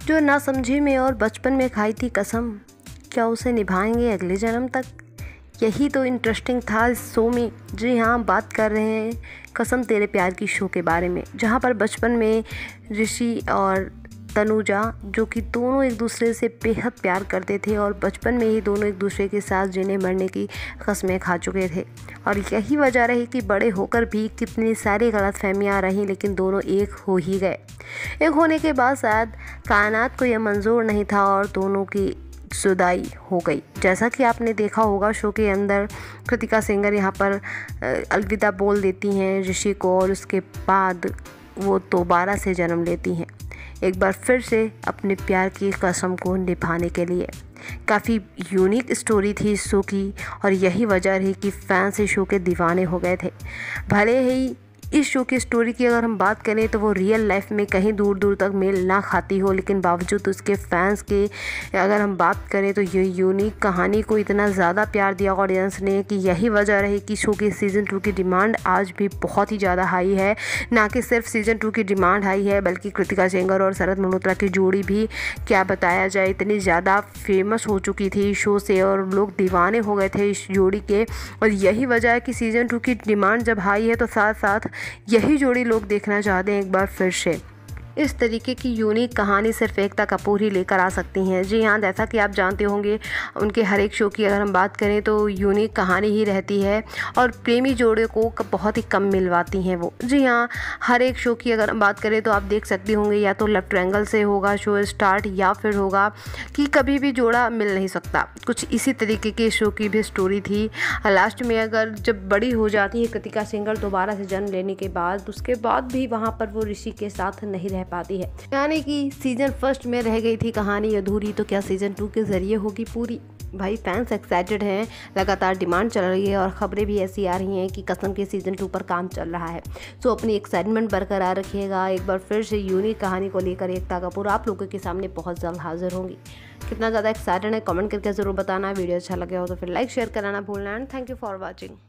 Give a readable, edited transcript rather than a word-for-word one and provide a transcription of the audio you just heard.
जो ना समझे में और बचपन में खाई थी कसम, क्या उसे निभाएंगे अगले जन्म तक। यही तो इंटरेस्टिंग था इस शो में। जी हाँ, हम बात कर रहे हैं कसम तेरे प्यार की शो के बारे में, जहाँ पर बचपन में ऋषि और तनुजा जो कि दोनों एक दूसरे से बेहद प्यार करते थे और बचपन में ही दोनों एक दूसरे के साथ जीने मरने की कस्में खा चुके थे। और यही वजह रही कि बड़े होकर भी कितनी सारी गलतफहमियां रहीं, लेकिन दोनों एक हो ही गए। एक होने के बाद शायद कायनात को यह मंजूर नहीं था और दोनों की जुदाई हो गई। जैसा कि आपने देखा होगा शो के अंदर कृतिका सेंगर यहाँ पर अलविदा बोल देती हैं ऋषि को और उसके बाद वो दोबारा से जन्म लेती हैं, एक बार फिर से अपने प्यार की कसम को निभाने के लिए। काफ़ी यूनिक स्टोरी थी इस शो की और यही वजह रही कि फैंस इस शो के दीवाने हो गए थे। भले ही इस शो की स्टोरी की अगर हम बात करें तो वो रियल लाइफ में कहीं दूर दूर तक मेल ना खाती हो, लेकिन बावजूद उसके फैंस के अगर हम बात करें तो ये यूनिक कहानी को इतना ज़्यादा प्यार दिया ऑडियंस ने कि यही वजह रही कि शो की सीज़न 2 की डिमांड आज भी बहुत ही ज़्यादा हाई है। ना कि सिर्फ सीज़न 2 की डिमांड हाई है, बल्कि कृतिका सेंगर और शरद मल्होत्रा की जोड़ी भी क्या बताया जाए, इतनी ज़्यादा फेमस हो चुकी थी इस शो से और लोग दीवाने हो गए थे इस जोड़ी के। और यही वजह है कि सीज़न 2 की डिमांड जब हाई है तो साथ साथ यही जोड़ी लोग देखना चाहते हैं एक बार फिर से। इस तरीके की यूनिक कहानी सिर्फ एकता कपूर ही लेकर आ सकती हैं। जी हाँ, जैसा कि आप जानते होंगे उनके हर एक शो की अगर हम बात करें तो यूनिक कहानी ही रहती है और प्रेमी जोड़े को बहुत ही कम मिलवाती हैं वो। जी हाँ, हर एक शो की अगर हम बात करें तो आप देख सकते होंगे या तो लव ट्रायंगल से होगा शो स्टार्ट या फिर होगा कि कभी भी जोड़ा मिल नहीं सकता। कुछ इसी तरीके के शो की भी स्टोरी थी। लास्ट में अगर जब बड़ी हो जाती है कृतिका सेंगर दोबारा से जन्म लेने के बाद, उसके बाद भी वहाँ पर वो ऋषि के साथ नहीं रह पाती है। यानी कि सीजन 1 में रह गई थी कहानी अधूरी, तो क्या सीजन 2 के जरिए होगी पूरी। भाई फैंस एक्साइटेड हैं, लगातार डिमांड चल रही है और ख़बरें भी ऐसी आ रही हैं कि कसम के सीज़न 2 पर काम चल रहा है। तो अपनी एक्साइटमेंट बरकरार रखिएगा। एक बार फिर से यूनिक कहानी को लेकर एकता कपूर आप लोगों के सामने बहुत जल्द हाजिर होंगी। कितना ज़्यादा एक्साइटेड है कमेंट करके ज़रूर बताना। वीडियो अच्छा लगे हो तो फिर लाइक शेयर कराना भूलना। And thank you for watching.